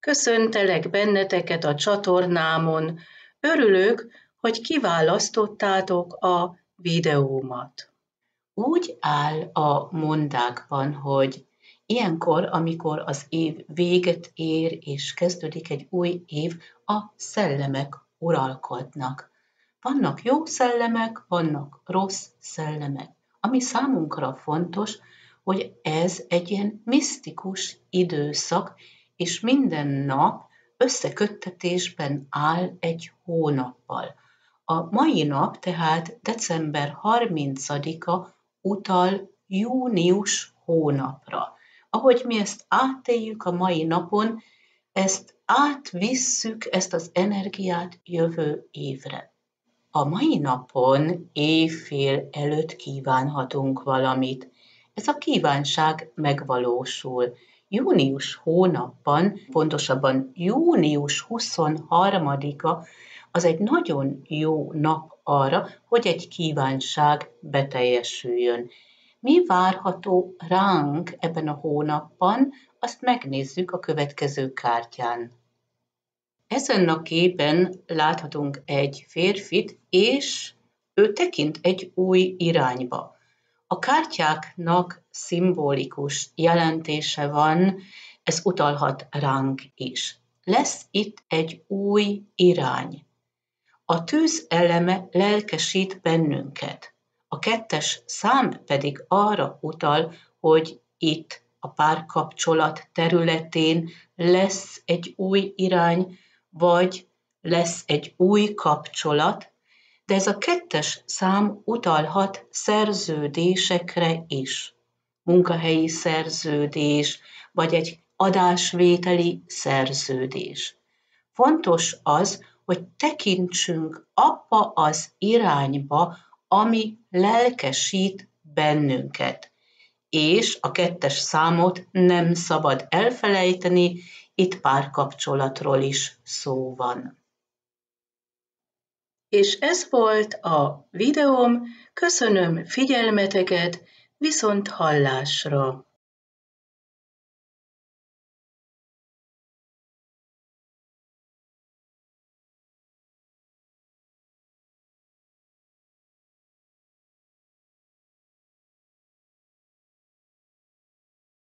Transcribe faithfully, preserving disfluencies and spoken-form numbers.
Köszöntelek benneteket a csatornámon. Örülök, hogy kiválasztottátok a videómat. Úgy áll a mondákban, hogy ilyenkor, amikor az év véget ér és kezdődik egy új év, a szellemek uralkodnak. Vannak jó szellemek, vannak rossz szellemek. Ami számunkra fontos, hogy ez egy ilyen misztikus időszak, és minden nap összeköttetésben áll egy hónappal. A mai nap, tehát december harmincadika utal június hónapra. Ahogy mi ezt átéljük a mai napon, ezt átvisszük, ezt az energiát jövő évre. A mai napon éjfél előtt kívánhatunk valamit. Ez a kívánság megvalósul. Június hónapban, pontosabban június huszonharmadika, az egy nagyon jó nap arra, hogy egy kívánság beteljesüljön. Mi várható ránk ebben a hónapban, azt megnézzük a következő kártyán. Ezen a képen láthatunk egy férfit, és ő tekint egy új irányba. A kártyáknak szimbolikus jelentése van, ez utalhat ránk is. Lesz itt egy új irány. A tűz eleme lelkesít bennünket. A kettes szám pedig arra utal, hogy itt a párkapcsolat területén lesz egy új irány, vagy lesz egy új kapcsolat, de ez a kettes szám utalhat szerződésekre is. Munkahelyi szerződés, vagy egy adásvételi szerződés. Fontos az, hogy tekintsünk abba az irányba, ami lelkesít bennünket. És a kettes számot nem szabad elfelejteni, itt párkapcsolatról is szó van. És ez volt a videóm, köszönöm figyelmeteket, viszont hallásra!